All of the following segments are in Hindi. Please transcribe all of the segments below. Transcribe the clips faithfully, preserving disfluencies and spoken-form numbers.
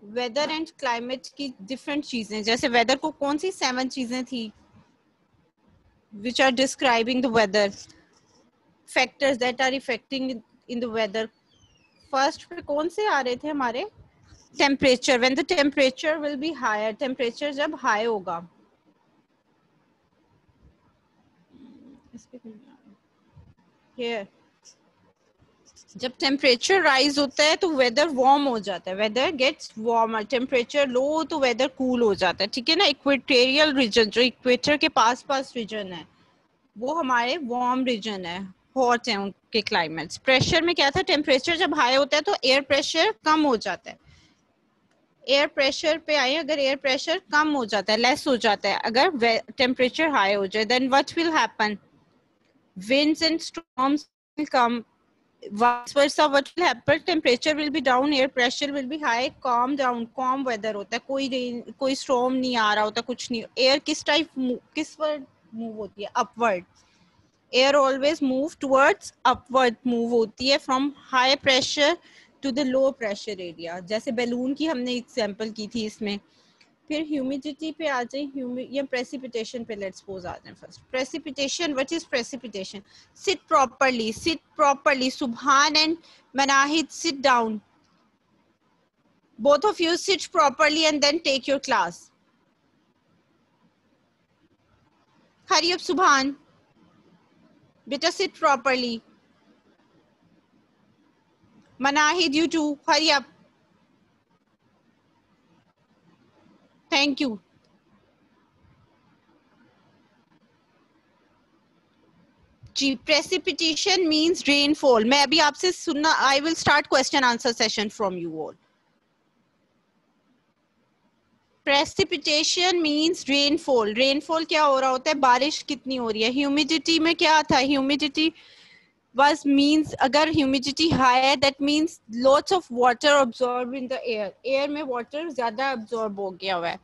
वेदर एंड क्लाइमेट की डिफरेंट चीजें, जैसे वेदर को कौन सी सेवन चीजें थी which are describing the weather, factors that are affecting in the weather. First पे कौन से आ रहे थे हमारे? Temperature, when the temperature will be higher, temperature जब हाई होगा, Here. जब टेम्परेचर राइज होता है तो वेदर वार्म हो जाता है, weather gets warmer, temperature low तो वेदर कूल हो जाता है, ठीक है ना। इक्वेटोरियल रीजन, जो इक्वेटर के पास पास रीजन है, वो हमारे वार्म रीजन है, हॉट है उनके क्लाइमेट्स। प्रेशर में क्या था, टेम्परेचर जब हाई होता है तो एयर प्रेशर कम हो जाता है, एयर प्रेशर पे आए, अगर एयर प्रेशर कम हो जाता है, लेस हो जाता है, अगर टेम्परेचर हाई हो जाए, then what will happen, winds and storms will come, vice versa what will happen, temperature will be down, air pressure will be high, calm down, calm weather होता है, कोई रेन, कोई storm नहीं आ रहा होता, कुछ नहीं। एयर किस टाइप, किस वर्ड मूव होती है, upward, air always move towards upward move होती है, from high pressure to the low pressure area, जैसे बैलून की हमने एग्जांपल की थी इसमें। फिर ह्यूमिडिटी पे आ जाए, या प्रेसिपिटेशन पे लेट्स सपोज आ जाए। First precipitation, what is precipitation? Sit properly, sit properly, Subhan and Manahid sit down, both of you sit properly and then take your class. Hurry up Subhan, beta sit properly. Manahid, you too, hurry up. Thank you. जी, precipitation means rainfall. मैं अभी आपसे सुनना, I will start question answer session from you all. Precipitation means rainfall. Rainfall क्या हो रहा होता है, बारिश कितनी हो रही है। Humidity में क्या था, humidity was means, अगर humidity high है, that means lots of water absorbed in the air. Air में water ज़्यादा absorb हो गया हुआ है।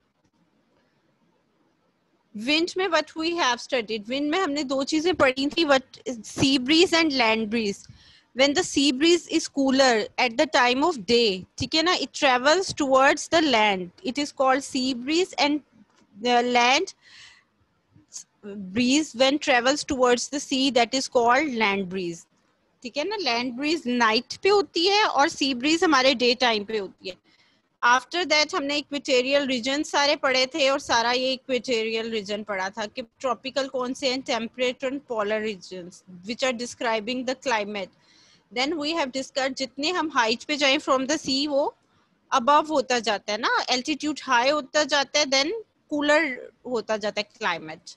Wind में what we have studied, wind में हमने दो चीजें पढ़ी थी, what sea breeze and land breeze. When the sea breeze is cooler at the time of day, ठीक है ना, it travels towards the land, it is called sea breeze, and the land breeze when travels towards the sea, that is called land breeze, ठीक है ना। land breeze night पे होती है और sea breeze हमारे day time पे होती है। आफ्टर दैट हमने इक्वेटोरियल रीजन सारे पढ़े थे, और सारा ये इक्वेटोरियल रीजन पढ़ा था कि ट्रॉपिकल कौन से हैं, temperate and polar regions which are describing the climate. Then we have discussed, जितने हम हाइट पे जाएं फ्रॉम द सी, वो अबव होता जाता है ना, एल्टीट्यूड हाई होता जाता है, देन कूलर होता जाता है क्लाइमेट।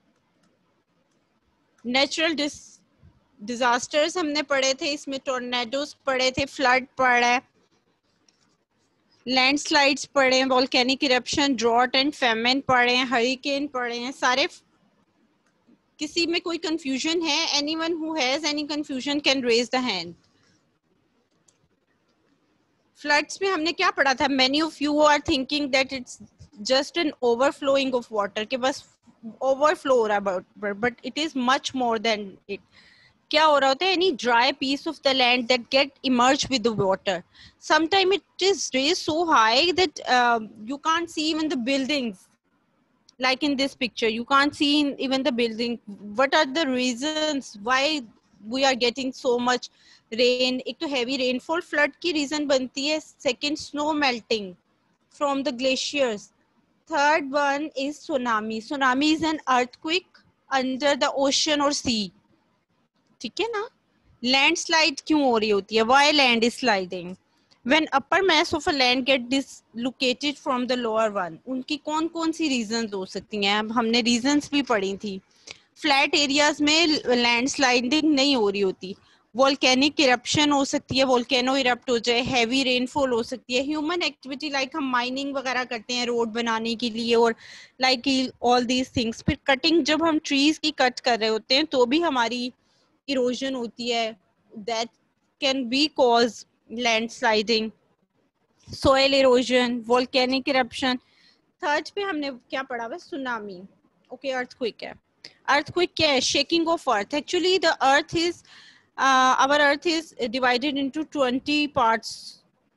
नेचुरल डिजास्टर्स हमने पढ़े थे, इसमें टोर्नेडोज पढ़े थे, फ्लड पढ़ा है, लैंडस्लाइड्स पढ़े हैं, volcanic eruption, drought and famine पढ़े हैं, हरिकेन पढ़े हैं, सारे। किसी में कोई कंफ्यूजन है? Anyone who has any confusion can raise the hand. Floods में हमने क्या पढ़ा था? Many of you are thinking that it's just an overflowing of water, के बस ओवरफ्लो हो रहा है, but it is much more than it. क्या हो रहा होता है, any dry piece of the land that get immersed with the water, sometime it is raised so high that uh, you can't see even the buildings, like in this picture you can't see in even the building. What are the reasons why we are getting so much rain? एक तो heavy rainfall flood की reason बनती है, second snow melting from the glaciers, third one is tsunami. Tsunami is an earthquake under the ocean or sea, ठीक है ना। लैंडस्लाइड क्यों हो रही होती है? Why land is sliding? When upper mass of a land get dislocated from the lower one. उनकी कौन कौन सी रीजंस हो सकती हैं? अब हमने रीजंस भी पढ़ी थी। फ्लैट एरियाज में लैंडस्लाइडिंग नहीं हो रही होती, वोल्केनिक इरप्शन हो सकती है, वोल्केनो इरप्ट हो जाए, हैवी रेनफॉल हो सकती है, ह्यूमन एक्टिविटी लाइक हम माइनिंग वगैरह करते हैं रोड बनाने के लिए, और लाइक ऑल दीज थिंग्स। फिर कटिंग, जब हम ट्रीज की कट कर रहे होते हैं तो भी हमारी इरोजन होती है, that can be cause landsliding, soil erosion, volcanic eruption. Third पे हमने क्या पढ़ा हुआ? सुनामी। ओके, अर्थक्वेक है। अर्थक्वेक क्या है? Shaking of earth. Actually the earth is our earth is divided into twenty parts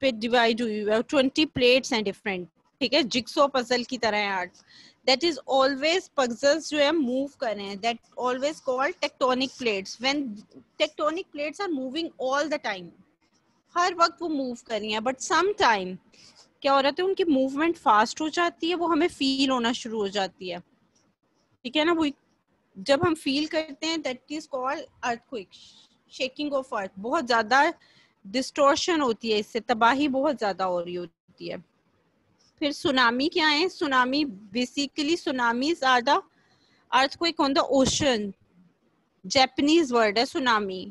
पे डिवाइड हुई हुई है, ट्वेंटी प्लेट्स हैं डिफरेंट, ठीक है, जिक्सो पजल की तरह है art. That is always puzzles जो है मूव कर रहे हैं, that always called tectonic plates. When tectonic plates are moving all the time, हर वक्त वो मूव कर रही हैं, बट सम टाइम क्या हो रहा है, उनकी मूवमेंट फास्ट हो जाती है, वो हमें फील होना शुरू हो जाती है, ठीक है ना. वो जब हम फील करते हैं that is called earthquake, shaking of earth. बहुत ज्यादा डिस्टॉर्शन होती है, इससे तबाही बहुत ज्यादा हो रही होती है. फिर सुनामी क्या है? Tsunami basically tsunamis are the earthquake on the ocean. Japanese word है सुनामी,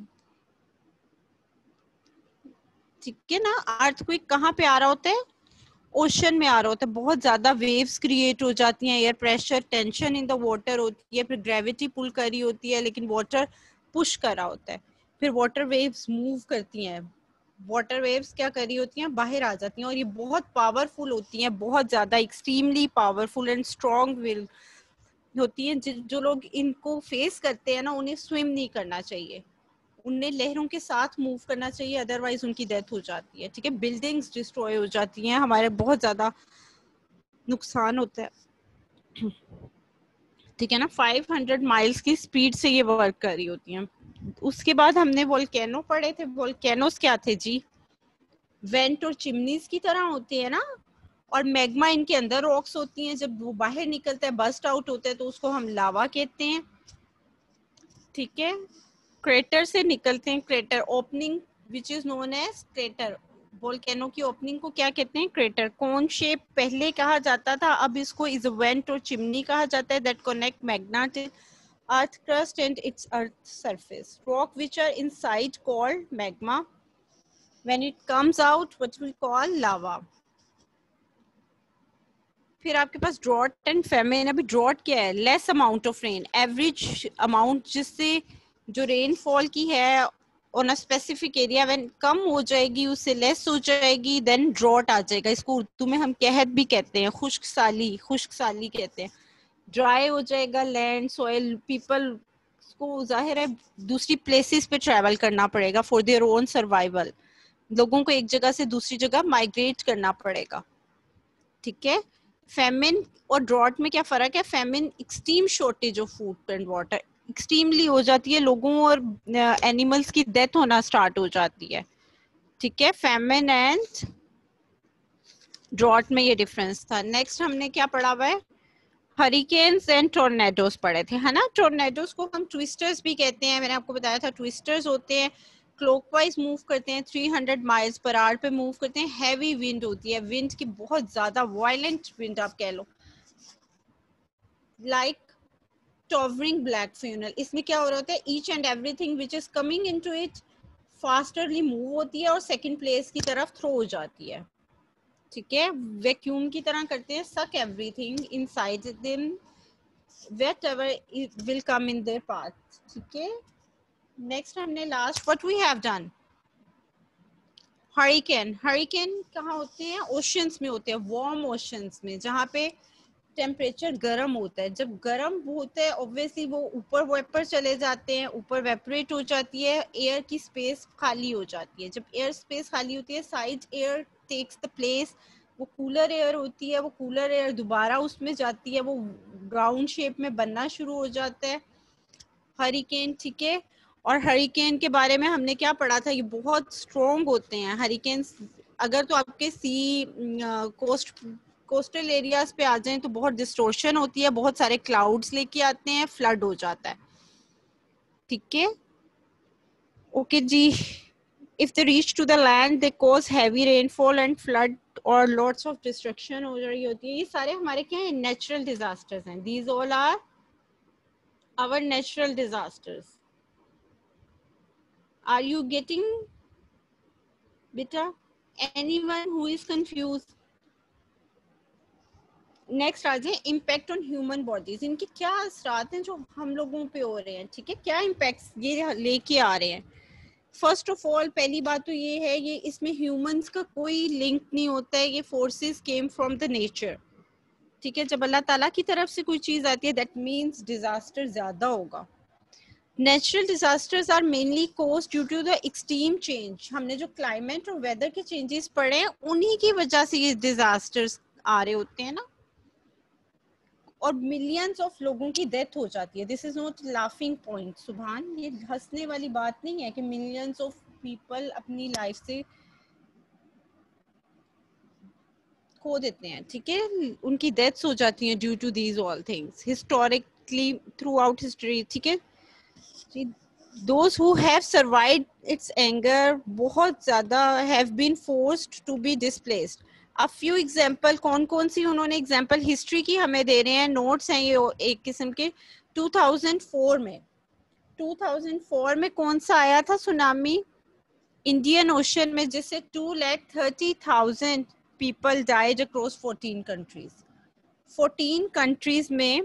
ठीक है ना. अर्थक्वेक कहाँ पे आ रहा होता है? ओशन में आ रहा होता है. बहुत ज्यादा वेव्स क्रिएट हो जाती हैं, air pressure, tension in the water होती है, फिर ग्रेविटी पुल कर रही होती है लेकिन वाटर पुश कर रहा होता है. फिर वाटर वेव्स मूव करती हैं, वाटर वेव्स क्या कर रही होती हैं, बाहर आ जाती हैं, और ये बहुत पावरफुल होती हैं, बहुत ज्यादा extremely powerful and strong will होती हैं. जो लोग इनको फेस करते हैं ना, उन्हें स्विम नहीं करना चाहिए, उन्हें लहरों के साथ मूव करना चाहिए, अदरवाइज उनकी डेथ हो जाती है, ठीक है. बिल्डिंग्स डिस्ट्रॉय हो जाती हैं, हमारे बहुत ज्यादा नुकसान होता है, ठीक है ना. फाइव हंड्रेड माइल्स की स्पीड से ये वर्क कर रही होती हैं. उसके बाद हमने वोल्केनो पढ़े थे. वोल्केनोस क्या थे जी? वेंट और चिमनीज की तरह होते हैं ना, और मैग्मा इनके अंदर रॉक्स होती हैं, जब वो बाहर निकलता है, बस्ट आउट होता है, तो उसको हम लावा कहते हैं, ठीक है. क्रेटर से निकलते हैं, crater opening which is known as crater. Volcano की ओपनिंग को क्या कहते हैं? क्रेटर. कोन शेप पहले कहा जाता था, अब इसको इज वेंट और चिमनी कहा जाता है, that connect magma till earth crust and it's earth surface. Rock which are inside called magma, when it comes out what we call lava. फिर आपके पास ड्रॉट एंड फेमिन. अभी ड्रॉट क्या है? Less amount of rain, average amount जिससे जो रेनफॉल की है on a specific area, when कम हो जाएगी, उससे लेस हो जाएगी, देन ड्रॉट आ जाएगा. इसको उर्दू में हम कहत भी कहते हैं, खुश्क साली, खुश्क साली कहते हैं. ड्राई हो जाएगा लैंड, सॉइल, पीपल को जाहिर है दूसरी प्लेसेस पे ट्रैवल करना पड़ेगा फॉर देयर ओन सर्वाइवल. लोगों को एक जगह से दूसरी जगह माइग्रेट करना पड़ेगा, ठीक है. फेमिन और ड्रॉट में क्या फर्क है? Famine extreme shortage of food and water, extremely हो जाती है, लोगों और एनिमल्स की डेथ होना स्टार्ट हो जाती है, ठीक है. फेमिन एंड ड्रॉट में ये डिफरेंस था. नेक्स्ट हमने क्या पढ़ा हुआ है? हरिकेन्स एंड टोर्नेडोज पढ़े थे, है ना. टोर्नेडोज को हम ट्विस्टर्स भी कहते हैं, मैंने आपको बताया था. ट्विस्टर्स होते हैं, क्लॉकवाइज मूव करते हैं, three hundred miles per hour पे मूव करते हैं. हैवी विंड होती है, विंड की बहुत ज्यादा वायलेंट विंड आप कह लो, लाइक टॉवरिंग ब्लैक फ्यूनल. इसमें क्या हो रहा होता है? Each and everything which is coming into it fasterly move होती है और सेकंड प्लेस की तरफ थ्रो हो जाती है, ठीक है. वैक्यूम की तरह करते हैं, suck everything inside them whatever it will come in their path, ठीक है. नेक्स्ट हमने last what we have done, hurricane. Hurricane कहाँ होते हैं? ओशंस में होते हैं, वार्म ओशंस में, जहाँ पे टेम्परेचर गर्म होता है. जब गर्म होता है ऑब्वियसली वो ऊपर वेपर चले जाते हैं, ऊपर वेपरेट हो जाती है, एयर की स्पेस खाली हो जाती है. जब एयर स्पेस खाली होती है, side air takes the place, वो कूलर एयर होती है, वो कूलर एयर दोबारा उसमें जाती है, वो राउंड शेप में बनना शुरू हो जाता है हरिकेन, ठीक है. और हरिकेन के बारे में हमने क्या पढ़ा था? ये बहुत स्ट्रॉन्ग होते हैं हरिकेन. अगर तो आपके सी कोस्ट कोस्टल एरियाज पे आ जाएं तो बहुत डिस्टोर्शन होती है, बहुत सारे क्लाउड्स लेके आते हैं, फ्लड हो जाता है, ठीक है. ओके जी. If they reach to the land they cause heavy rainfall and flood और लॉट्स ऑफ डिस्ट्रक्शन हो रही होती है. ये सारे हमारे क्या है? नेचुरल डिजास्टर्स हैं. These all are our natural disasters. Are you getting, beta? Anyone who is confused? Next आ जाए इम्पैक्ट ऑन ह्यूमन बॉडीज. इनके क्या असरात हैं जो हम लोगों पे हो रहे हैं, ठीक है. क्या इम्पैक्ट्स ये लेके आ रहे हैं? फर्स्ट ऑफ ऑल पहली बात तो ये है, ये इसमें ह्यूमंस का कोई लिंक नहीं होता है. ये forces came from the nature, ठीक है. जब अल्लाह ताला की तरफ से कोई चीज आती है दैट मीन्स डिजास्टर ज्यादा होगा. Natural disasters are mainly cause due to the extreme change. हमने जो क्लाइमेट और वेदर के चेंजेस पढ़े हैं उन्हीं की वजह से ये डिजास्टर्स आ रहे होते हैं ना, और मिलियंस ऑफ लोगों की डेथ हो जाती है. This is not laughing point Subhan, ये हंसने वाली बात नहीं है कि मिलियंस ऑफ पीपल अपनी लाइफ से खो देते हैं, ठीक है, उनकी डेथ्स हो जाती हैं due to these all things historically throughout history, ठीक है. Those who have survived its anger बहुत ज़्यादा have been forced to be displaced. A few example, कौन कौन सी उन्होंने example history की हमें दे रहे हैं, notes हैं ये एक किस्म के. two thousand four में two thousand four में कौन सा आया था सुनामी इंडियन ओशन में, जिससे two lakh thirty thousand people died across fourteen countries. fourteen countries में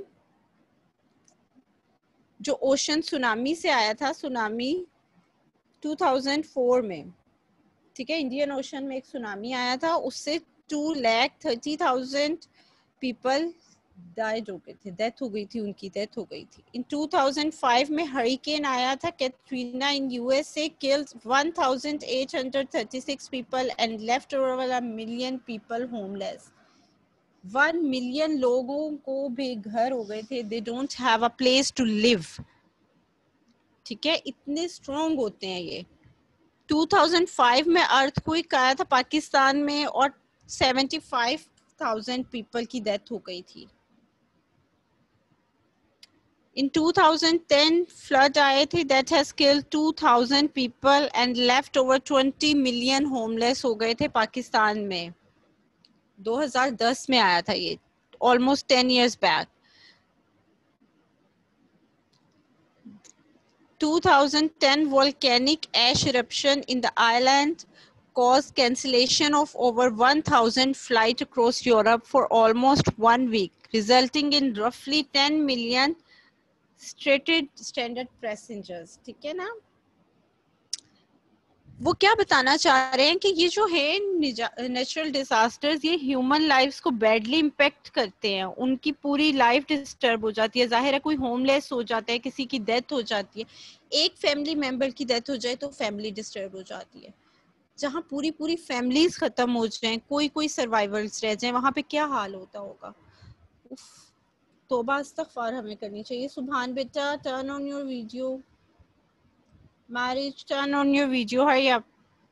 जो ओशन सुनामी से आया था, सुनामी two thousand four में, ठीक है, इंडियन ओशन में एक सुनामी आया था, उससे two lakh thirty thousand people died हो गए थे, डेथ हो गई थी, उनकी डेथ हो गई थी. इन two thousand five में हरिकेन आया था Katrina in USA, killed one thousand eight hundred thirty-six people and left over a million people homeless. one million लोगों को बेघर हो गए थे, they don't have a place to live. ठीक है, इतने स्ट्रॉन्ग होते हैं ये. two thousand five में अर्थक्वेक आया था पाकिस्तान में और seventy-five thousand पीपल की डेथ हो गई थी. In two thousand ten flood आए थे, that has killed two thousand people and left over twenty million homeless हो गए थे पाकिस्तान में. twenty ten में आया था ये, almost ten years back. two thousand ten volcanic ash eruption in the island caused cancellation of over one thousand flights across Europe for almost one week, resulting in roughly ten million stranded stranded passengers. ठीक है ना, वो क्या बताना चाह रहे हैं कि ये जो है नेचुरल डिजास्टर्स, ये ह्यूमन लाइफ्स को बैडली इम्पेक्ट करते हैं, उनकी पूरी लाइफ डिस्टर्ब हो जाती है. जाहिर है कोई होमलेस हो जाता है, किसी की डेथ हो जाती है, एक फैमिली मेंबर की डेथ हो जाए तो फैमिली डिस्टर्ब हो जाती है. जहाँ पूरी पूरी फैमिलीज खत्म हो जाएं, कोई कोई सर्वाइवर्स रह जाएं, वहाँ पे क्या हाल होता होगा. तौबा इस्तगफार हमें करनी चाहिए. सुभान बेटा, turn on your video. Marriage, turn on your video, hurry up.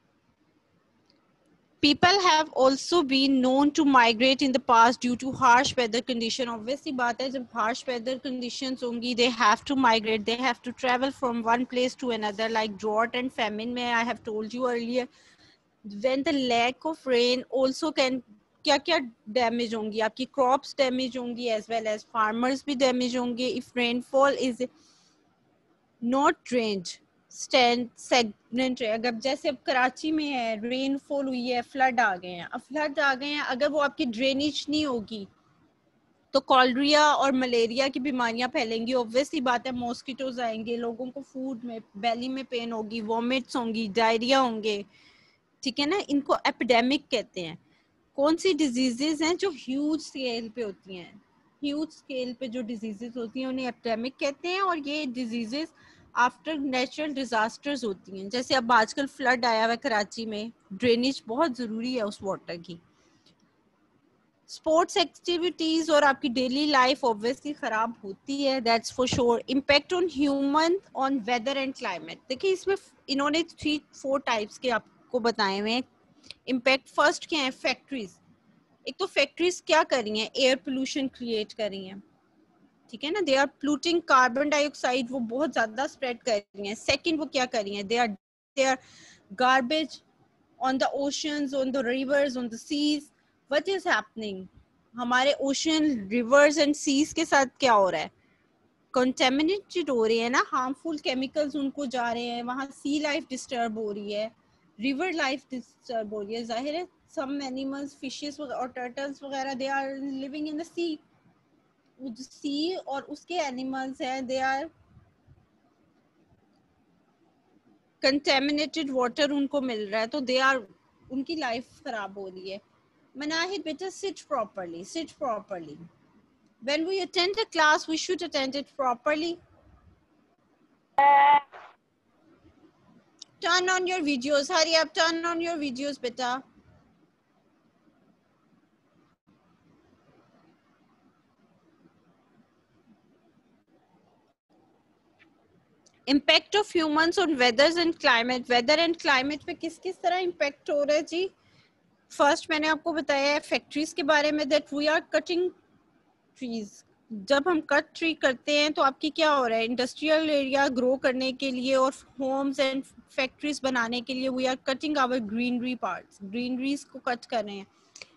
People have also been known to migrate in the past due to harsh weather condition. Obviously बात है, जब harsh weather conditions होंगी, they have to migrate, they have to travel from one place to another, like drought and famine में I have told you earlier. When the lack of rain also can, क्या क्या डैमेज होंगी, आपकी क्रॉप्स डैमेज होंगी as well as farmers भी डैमेज होंगे. If rainfall is not drained, stagnant है, अगर जैसे अब कराची में है, रेनफॉल हुई है, फ्लड आ गए हैं, अब फ्लड आ गए हैं, अगर वो आपकी ड्रेनेज नहीं होगी तो कॉलरिया और मलेरिया की बीमारियां फैलेंगी. ऑब्वियसली बात है, मॉस्किटोज आएंगे, लोगों को फूड में बेली में पेन होगी, वॉमिट्स होंगी, डायरिया होंगे. ठीक है ना, इनको एपिडेमिक कहते हैं. कौन सी डिजीजेज हैं जो ह्यूज स्केल पे होती हैं, ह्यूज स्केल पे जो डिजीजेज होती हैं उन्हें एपिडेमिक कहते हैं. और ये डिजीजेज आफ्टर नेचुरल डिजास्टर्स होती हैं. जैसे अब आजकल फ्लड आया हुआ है कराची में, ड्रेनेज बहुत जरूरी है उस वाटर की. स्पोर्ट्स एक्टिविटीज और आपकी डेली लाइफ ऑब्वियसली खराब होती है, that's for sure. Impact on human on weather and climate. देखिए इसमें इन्होंने थ्री फोर टाइप्स के आपको बताए हुए हैं इम्पैक्ट. फर्स्ट क्या है, फैक्ट्रीज. एक तो फैक्ट्रीज क्या कर रही हैं, एयर पोल्यूशन क्रिएट कर रही हैं, ठीक है ना, they are polluting carbon dioxide, वो बहुत ज्यादा स्प्रेड कर रही हैं. सेकंड वो क्या कर रही हैं, they are they are garbage on the oceans, on the rivers, on the seas. What is happening, हमारे ओशन, रिवर्स एंड सीज के साथ क्या हो रहा है, कंटेमिनेटेड हो रहे हैं ना, हार्मफुल केमिकल्स उनको जा रहे हैं, वहाँ सी लाइफ डिस्टर्ब हो रही है, रिवर लाइफ डिस्टर्ब हो रही है. जाहिर है सम एनिमल्स, फिशेस और टर्टल्स वगैरह, they are living in the sea. Sea और उसके एनिमल्स हैं, दे आर कंटेमिनेटेड वाटर उनको मिल रहा है, तो दे आर, उनकी लाइफ खराब हो रही है. मनाहिद बेटा, sit properly, sit properly. When we attend a class, we should attend it properly. Turn on your videos. Hurry up, turn on your videos, beta. Impact of humans on weathers and climate. Weather and climate पे किस किस तरह impact हो रहा है जी? First मैंने आपको बताया है factories के बारे में that we are cutting trees. जब हम कट ट्री करते हैं तो आपकी क्या हो रहा है, इंडस्ट्रियल एरिया ग्रो करने के लिए और होम्स एंड फैक्ट्रीज बनाने के लिए we are cutting our greenery parts, greeneries को कट कर रहे हैं.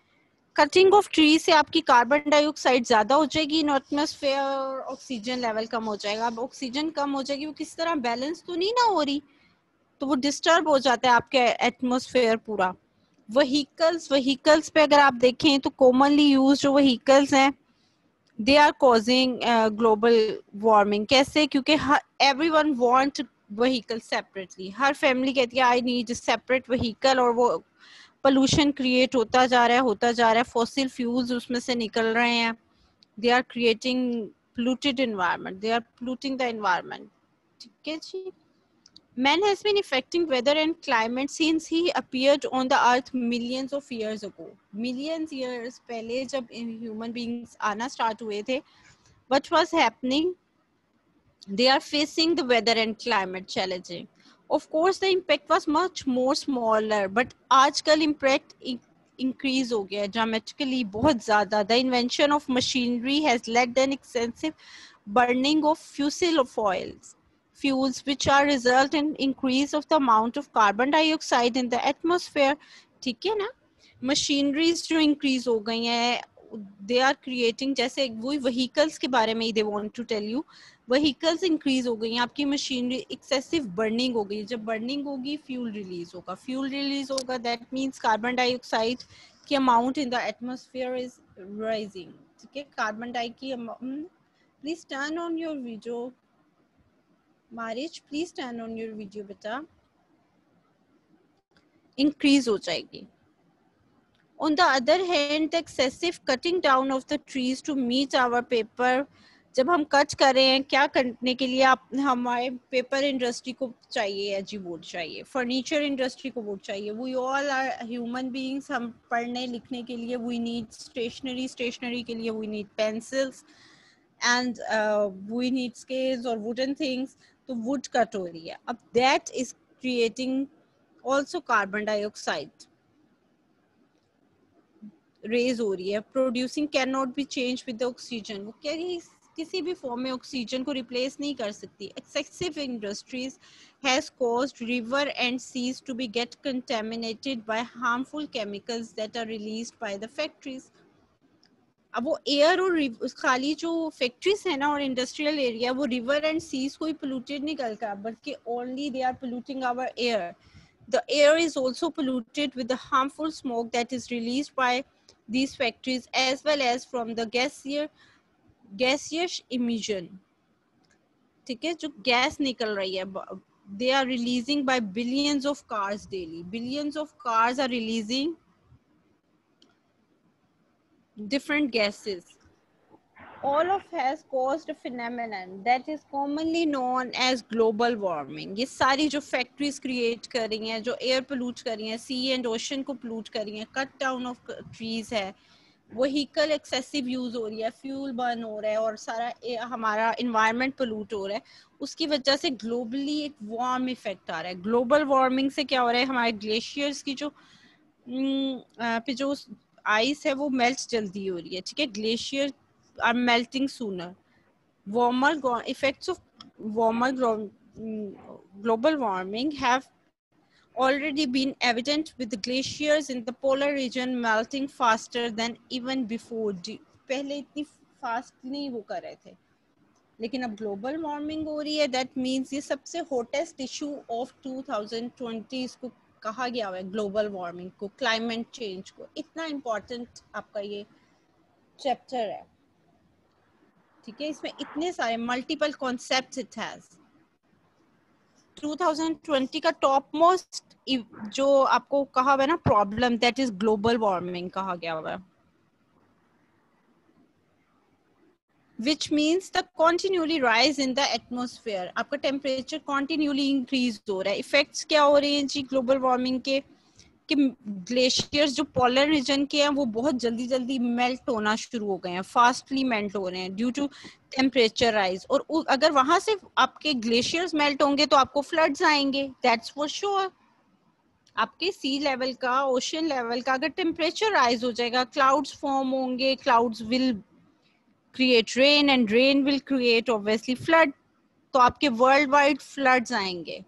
कटिंग ऑफ ट्री से आपकी कार्बन डाइऑक्साइड ज्यादा हो जाएगी इन एटमॉस्फेयर और ऑक्सीजन लेवल कम हो जाएगा. अब ऑक्सीजन कम हो जाएगी, वो किस तरह बैलेंस तो नहीं ना हो रही, तो वो डिस्टर्ब हो जाता है आपके एटमॉस्फेयर पूरा. व्हीकल्स व्हीकल्स पे अगर आप देखें तो कॉमनली यूज जो व्हीकल्स हैं they are causing uh, global warming. कैसे? क्योंकि everyone want vehicle separately. हर family कहती है I need a separate vehicle और वो pollution create होता जा रहा है होता जा रहा है fossil fuels उसमें से निकल रहे हैं. They are creating polluted environment. They are polluting the environment. ठीक है जी. Man has been affecting weather and climate since he appeared on the earth millions of years ago. Millions years पहले जब human beings आना start हुए थे, what was happening? They are facing the weather and climate challenging. Of course, the impact was much more smaller, but आजकल impact increase हो गया dramatically, बहुत ज़्यादा. The invention of machinery has led to an extensive burning of fossil oils. Fuels which are result in increase of the amount of carbon dioxide in the atmosphere. ठीक है ना? Machineries जो increase हो गई हैं, they are creating, जैसे वही vehicles के बारे में they want to tell you, vehicles increase हो गई हैं, आपकी machinery excessive burning हो गई. जब burning होगी fuel release होगा, fuel release होगा that means carbon dioxide की amount in the atmosphere is rising. ठीक है, carbon dioxide की amount. Please turn on your video. Marish, please turn on your video, beta. Increase हो जाएगी. On the other hand, the excessive cutting down of the trees to meet our paper, जब हम कट कर रहे हैं क्या करने के लिए, आप हमारे पेपर इंडस्ट्री को चाहिए है जी वोट चाहिए, फर्नीचर इंडस्ट्री को वोट चाहिए. We all are human beings, हम पढ़ने लिखने के लिए वी नीड स्टेशनरी, स्टेशनरी के लिए we need pencils and uh, we need scales or wooden things. तो wood cut हो रही है. अब that is creating also carbon dioxide raise हो रही है. Producing cannot be changed with the oxygen. वो क्या किसी भी फॉर्म में ऑक्सीजन को रिप्लेस नहीं कर सकती. Excessive industries has caused river and seas to be get contaminated by harmful chemicals that are released by the factories. अब वो एयर और खाली जो फैक्ट्रीज है ना और इंडस्ट्रियल एरिया, वो रिवर एंड सीज कोई पोल्यूटेड नहीं करता, बल्कि only they are polluting our air. The air is also polluted with the harmful smoke that is released by these factories as well as from the gaseous gaseous emission. ठीक है, जो गैस निकल रही है, they are releasing by billions of cars daily. Billions of cars are releasing different gases. All of has caused a phenomenon that is commonly known as global warming. ये सारी जो factories create कर रही हैं, जो air pollute कर रही हैं, sea and ocean को pollute कर रही हैं, cut down of trees है, vehicle excessive use हो रही है, fuel burn हो रहा है और सारा हमारा environment pollute हो रहा है, उसकी वजह से globally एक warm effect आ रहा है. Global warming से क्या हो रहा है, हमारे glaciers की जो पे जो ice है वो melt जल्दी हो रही है. ठीक है, glacier are melting sooner. Warmer effects of warmer global warming have already been evident with the glaciers in the polar region melting faster than even before. पहले इतनी fast नहीं वो कर रहे थे, लेकिन अब global warming हो रही है. That means ये सबसे hottest issue of twenty twenty इसको कहा गया है, global warming को, climate change को. इतना important आपका ये chapter है. ठीक है, इसमें इतने सारे multiple concepts it has. twenty twenty का टॉप मोस्ट जो आपको कहा हुआ है ना problem, that is global warming कहा गया हुआ है. which means the continually rise in the atmosphere. आपका टेम्परेचर continually increase हो रहा है. इफेक्ट्स क्या हो रहे हैं जी ग्लोबल वार्मिंग के कि ग्लेशियर्स जो पोलर रीजन के हैं वो बहुत जल्दी जल्दी मेल्ट होना शुरू हो गए हैं, फास्टली मेल्ट हो रहे हैं ड्यू टू टेम्परेचर राइज. और अगर वहां से आपके ग्लेशियर्स मेल्ट होंगे तो आपको फ्लड्स आएंगे, दैट्स फॉर श्योर. आपके सी लेवल का, ओशन लेवल का अगर टेम्परेचर राइज हो जाएगा, क्लाउड्स फॉर्म होंगे, clouds will create rain and rain will create obviously flood. तो आपके वर्ल्ड वाइड फ्लड्स आएंगे.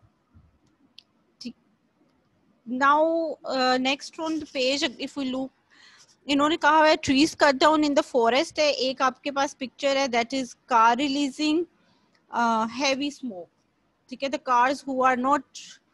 Now uh, next on the page if we look, इन्होंने कहा हुआ है trees cut down in the forest है. एक आपके पास picture है that is car releasing uh, heavy smoke. ठीक है, the cars who are not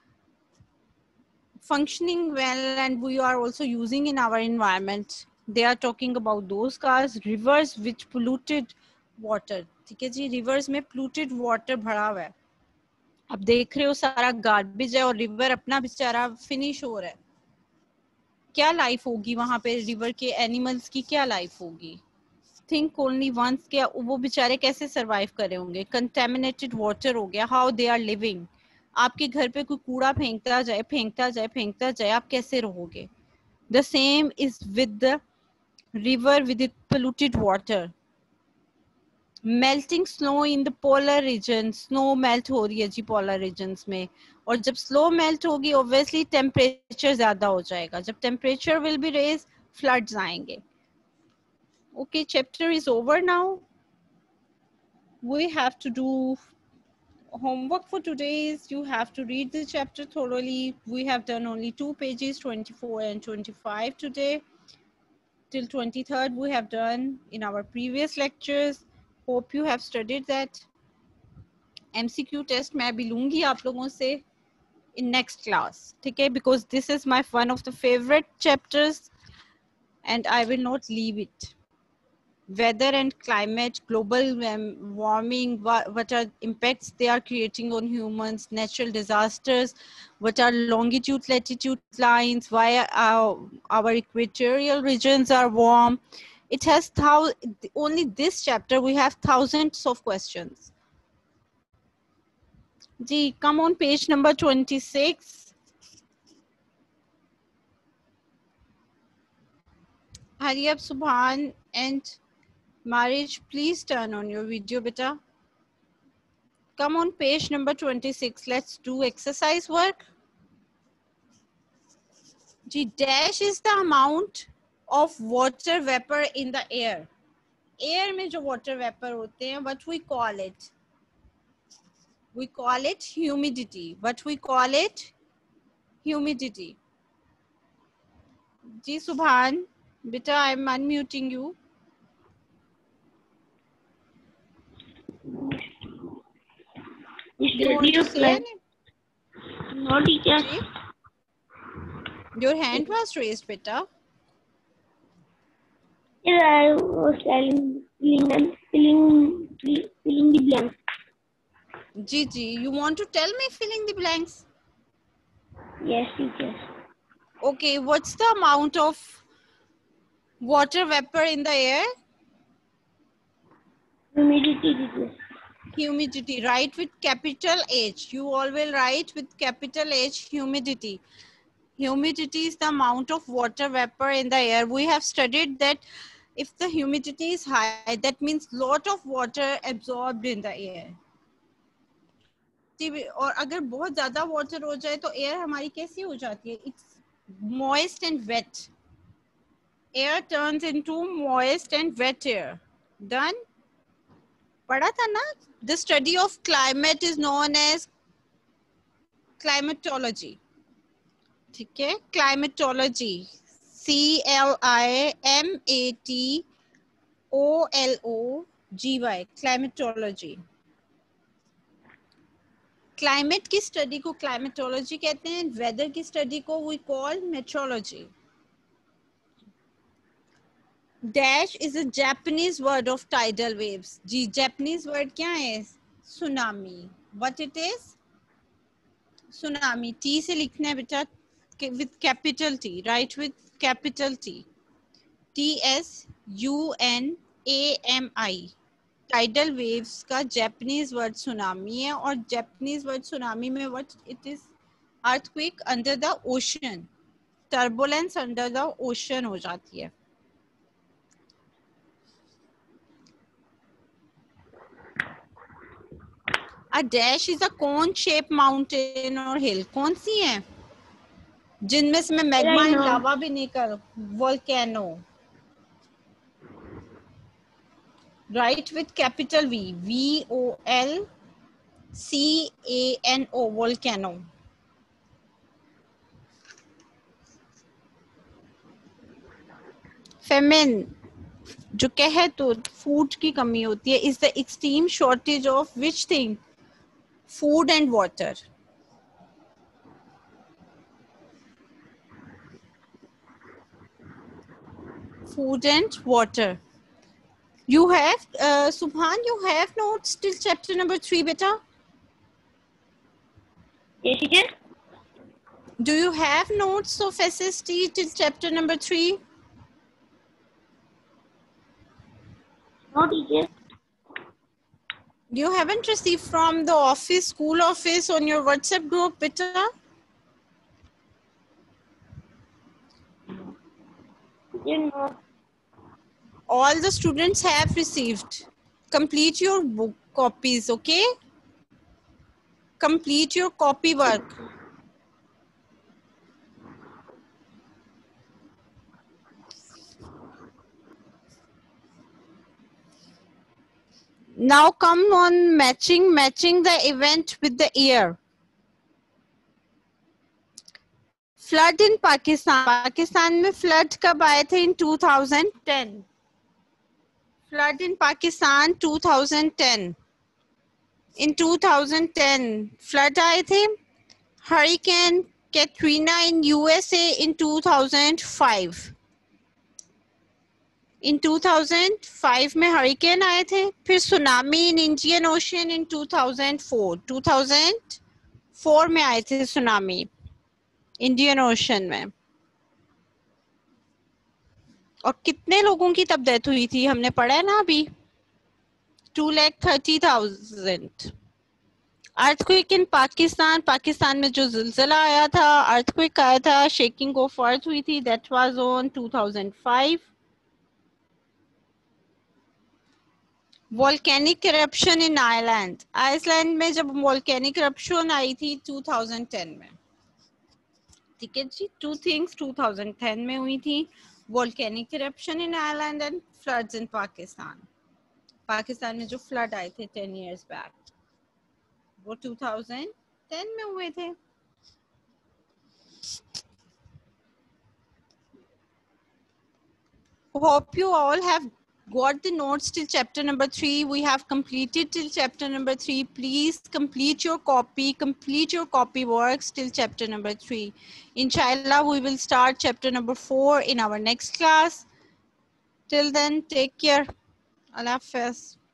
functioning well and we are also using in our environment, they are talking about those cars. Rivers which polluted water. ठीक है जी, rivers में polluted water भरा हुआ है. अब देख रहे हो सारा गार्बेज है और रिवर अपना बेचारा फिनिश हो रहा है. क्या लाइफ होगी वहां पे, रिवर के एनिमल्स की क्या लाइफ होगी. थिंक ओनली वंस, क्या वो बेचारे कैसे सरवाइव कर रहे होंगे. कंटेमिनेटेड वाटर हो गया, हाउ दे आर लिविंग. आपके घर पे कोई कूड़ा फेंकता जाए फेंकता जाए फेंकता जाए, आप कैसे रहोगे. The same is with the river with it polluted water. Melting snow in the polar region, snow melt हो रही है जी पोलर रीजन्स में. और जब स्लो मेल्ट होगी ऑब्वियसली टेम्परेचर ज्यादा हो जाएगा. जब temperature will be raise, floods आएंगे. Okay, chapter is over now. We have to do homework for today is you have to read the chapter thoroughly. We have done only two pages, twenty-four and twenty-five today. Till twenty-third we have done in our previous lectures. Hope you have studied that. M C Q test मैं भी लूंगी आप लोगों से in next class, ठीक है, because this is my one of the favorite chapters and I will not leave it. Weather and climate, global warming, what, what are impacts they are creating on humans, natural disasters, what are longitude latitude lines, why our, our equatorial regions are warm. It has thou only this chapter we have thousands of questions. Ji, come on page number twenty-six. Hurry up, Subhan and Marriage, please turn on your video, beta. Come on page number twenty-six. Let's do exercise work. G dash is the amount of water vapor in the air. Air में जो water vapor होते हैं, what we call it? We call it humidity. What we call it? Humidity. Ji Subhan, beta, I'm unmuting you. You want to say anything? No, teacher. Your hand was raised, beta. Yes, I was telling, filling and filling, filling the blanks. Gigi, you want to tell me filling the blanks? Yes, teacher. Okay, what's the amount of water vapor in the air? Humidity, teacher. Humidity, write with capital H. You all will write with capital H, humidity. Humidity is the amount of water vapor in the air. We have studied that if the humidity is high, that means lot of water absorbed in the air. और अगर बहुत ज़्यादा water हो जाए तो air हमारी कैसी हो जाती है? It's moist and wet. Air turns into moist and wet air. Done? पढ़ा था ना? The study of climate is known as climatology. ठीक है, climatology. C L I M A T O L O G Y. Climatology. Climate की study को climatology कहते हैं. Weather की study को we call meteorology. Dash is a Japanese word of tidal waves. Ji, Japanese word क्या है? Tsunami. What it is? Tsunami. T से लिखना है बेटा with capital T. Write with capital T. T S U N A M I. Tidal waves का जापानीज वर्ड सुनामी है, और जापानीज वर्ड सुनामी में what it is, earthquake under the ocean, turbulence under the ocean हो जाती है। A dash is a cone shape mountain और हिल, कौन सी है जिनमें से मैं मैग्मा एंड लावा भी निकल, volcano, write with capital V, V O L C A N O, volcano. Famine, जो कहे तो फूड की कमी होती है, is the extreme shortage of which thing, food and water. Food and water. You have, uh, Subhan, you have notes till chapter number three, beta? Yes, teacher. Do you have notes of S S T till chapter number three? No, teacher. You haven't received from the office, school office on your WhatsApp group, beta? Teacher, no. All the students have received. Complete your book copies, okay? Complete your copy work. Now come on matching, matching the event with the year. Flood in Pakistan, Pakistan में फ्लड कब आए थे? In two thousand ten. Flood in Pakistan two thousand ten, in two thousand ten flood आए थे। Hurricane Katrina in USA in two thousand five, in two thousand five में हरिकेन आए थे। फिर tsunami in Indian ocean in two thousand four, two thousand four में आए थे सुनामी इंडियन ओशन में। और कितने लोगों की तब डेथ हुई थी, हमने पढ़ा है ना अभी, two lakh thirty thousand. Earthquake in Pakistan, Pakistan में जो जिलजिला आया था, अर्थक्वेक आया था, शेकिंग ऑफ अर्थ हुई थी, that was on two thousand five. Volcanic eruption in island, Iceland में जब वोल्केनिक इरप्शन आई थी टू थाउजेंड टेन में, ठीक है जी। Two things two thousand ten में हुई थी, volcanic eruption in island and floods in Pakistan. Pakistan में जो फ्लड आए थे टेन इयर्स बैक, वो टू थाउजेंड टेन में हुए थे। Hope you all have got the notes till chapter number three. We have completed till chapter number three. Please complete your copy, complete your copy works till chapter number three. Inshallah, we will start chapter number four in our next class. Till then, take care. Allah Hafiz.